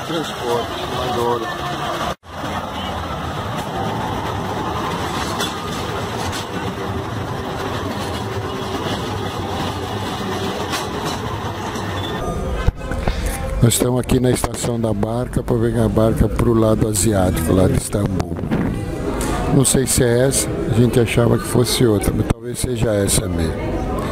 transporte, adoro. Nós estamos aqui na estação da barca para pegar a barca para o lado asiático, lá de Istambul. Não sei se é essa, a gente achava que fosse outra, mas talvez seja essa mesmo.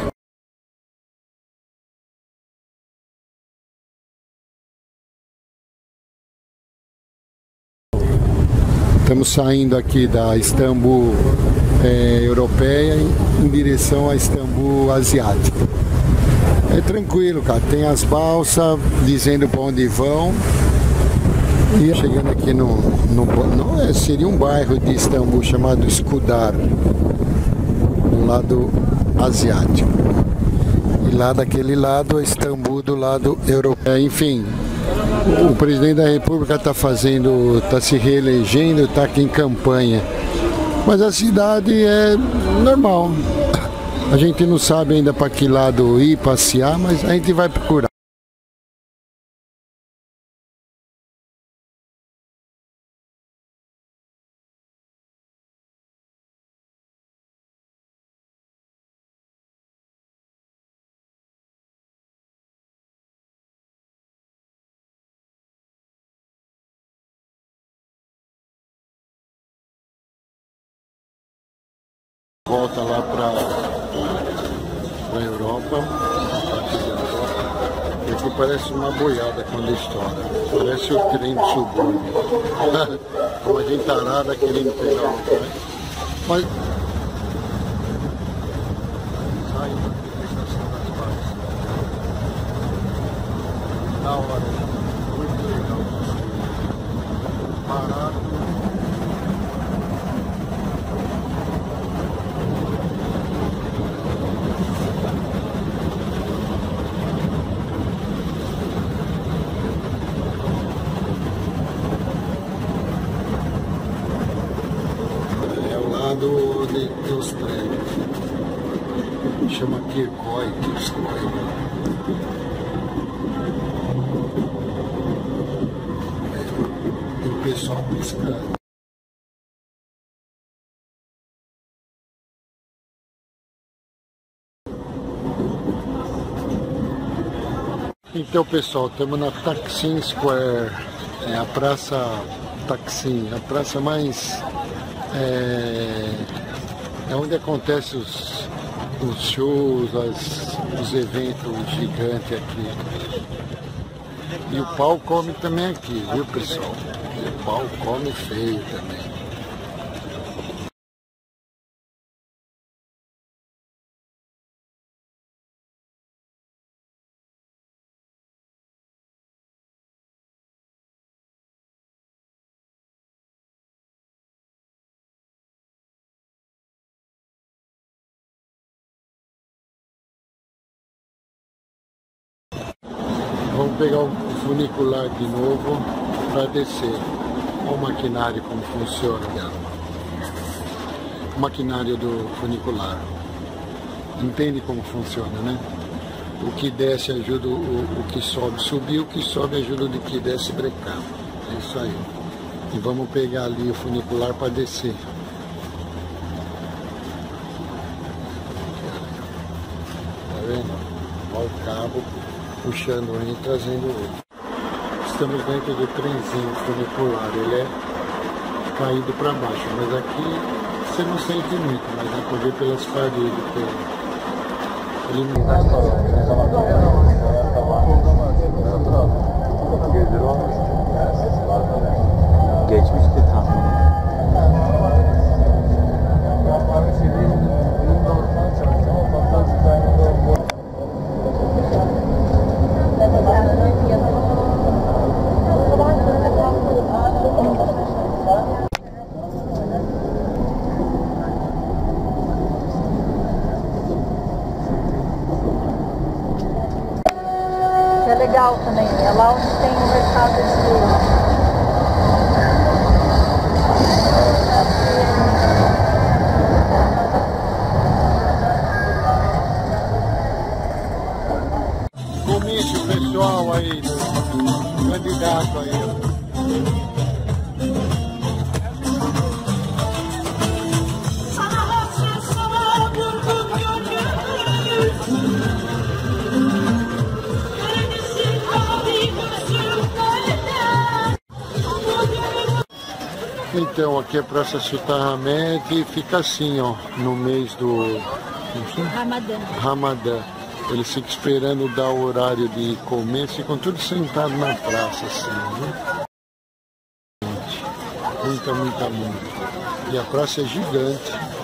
Estamos saindo aqui da Istambul europeia em direção a Istambul asiática. É tranquilo, cara, tem as balsas dizendo para onde vão. E chegando aqui seria um bairro de Istambul chamado Üsküdar, do lado asiático. E lá daquele lado, Istambul do lado europeu. Enfim, o presidente da República está se reelegendo, está aqui em campanha. Mas a cidade é normal. A gente não sabe ainda para que lado ir passear, mas a gente vai procurar. Volta lá para a Europa, e aqui parece uma boiada quando estoura, parece o trem do subúrbio, como a gente arada querendo pegar o trem, mas saindo aqui da estação das barcas, da hora, muito legal, parado. Dos prédios, chama Kirkoi. Tem o pessoal pescando. Então, pessoal, estamos na Taksim Square, a praça Taksim, a praça mais é onde acontecem os shows, os eventos gigantes aqui. E o pau come também aqui, viu, pessoal? E o pau come feio também. Vamos pegar o funicular de novo para descer. Olha o maquinário como funciona. O maquinário do funicular. Entende como funciona, né? O que desce ajuda o que sobe subir, o que sobe ajuda o que desce brecar. É isso aí. E vamos pegar ali o funicular para descer. Tá vendo? Olha o cabo puxando um e trazendo o outro. Estamos dentro do trenzinho funicular, ele é caído para baixo, mas aqui você não sente muito, mas dá para ver pelas paredes. Ele não está geçmişti tahmin. Que é legal também, é lá onde tem o mercado de comício pessoal aí, candidato aí. Então, aqui é Praça Sultan Ahmed e fica assim, ó, no mês do Ramadã. Eles ficam esperando dar o horário de comer, ficam todos sentados na praça, assim, né? Muita. E a praça é gigante.